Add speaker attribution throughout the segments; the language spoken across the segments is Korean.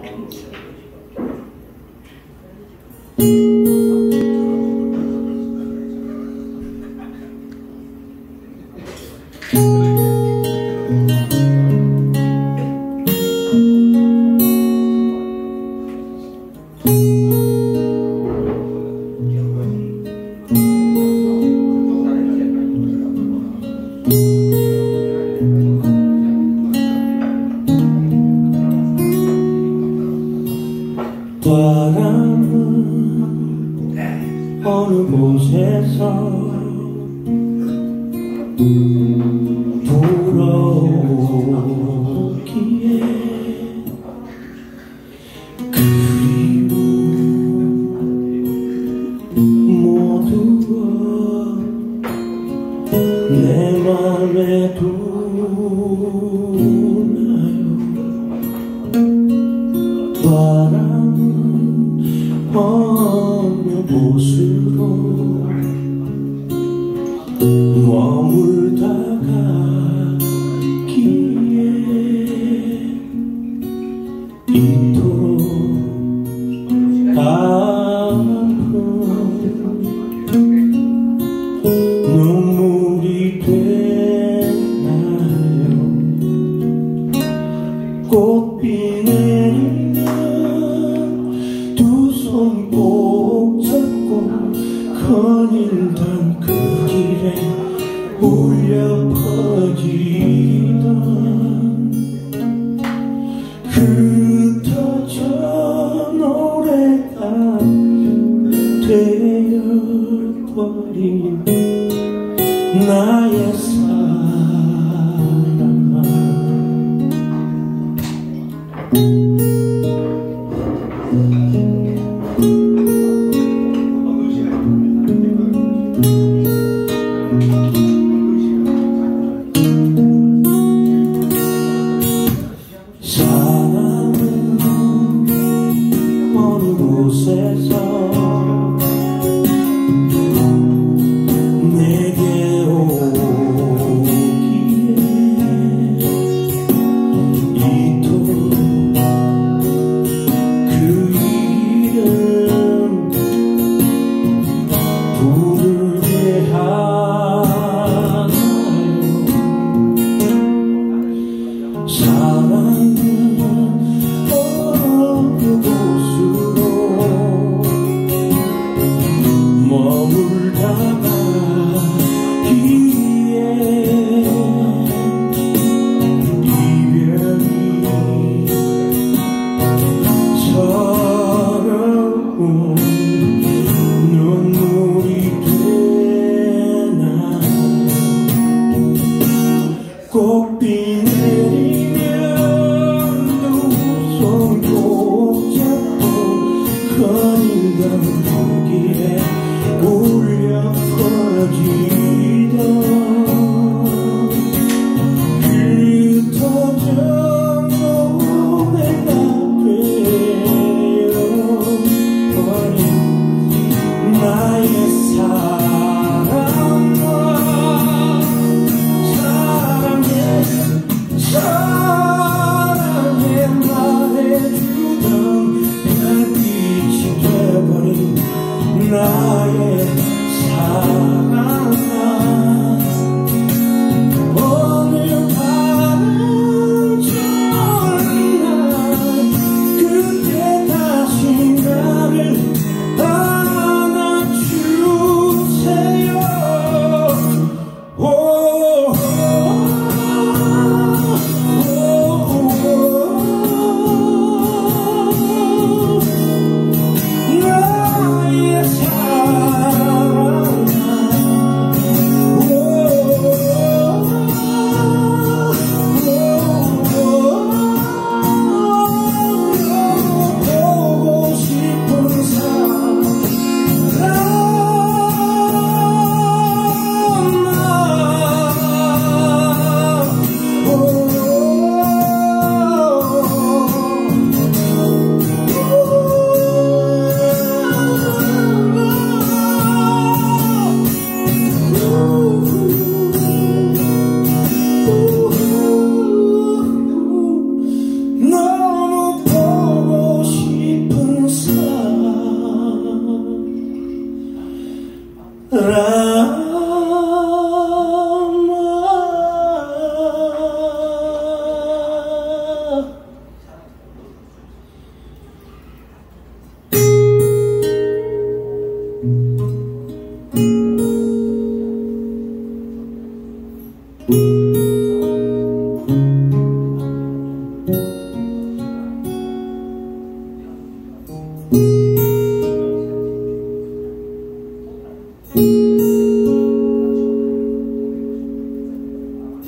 Speaker 1: 바람은 어느 곳에서 불어오기에 그리움 모두가 내 맘에 두나요. 바람은 어느 곳으로 머물다가 기에 이토록 아픈 눈물이 되나요. 꽃비 내리면 두 손 꼭 잡고 거닐던 그 길에 울려 퍼지던 흩어져 노래가 되어버린 나의 사랑아. 사랑은 어느 곳에서 내게 오기에 이토록 그 이름 부르게 하나요. 사랑은 어느 곳으로 머물다가 기에 이별이 서러운 눈물이 되나요. 꽃비 내리면 두 손 꼭 잡고 거닐던 그 길에 울려 퍼지던 흩어져 노래가 되어버린 나의 사랑아. 사랑해 말해주던 별빛이 되어버린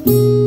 Speaker 1: 나